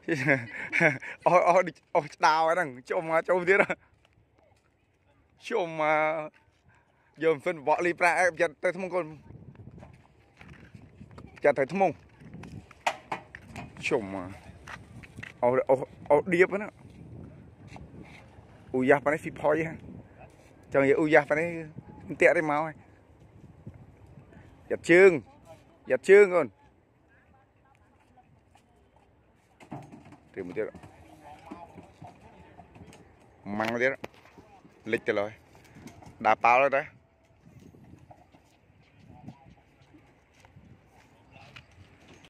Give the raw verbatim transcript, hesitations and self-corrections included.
ô ô ô đào ấy đằng chôm mà chôm thế đó chôm mà giờ phân võ li pra chặt tới thung con chặt tới thung mông chôm mà ô ô ô điệp đó ui giáp này phi phoi ha cho người ui giáp này tẹt đấy máu giặt chương giặt chương con thì một tiết măng một tiết lịch rồi đá bao rồi đấy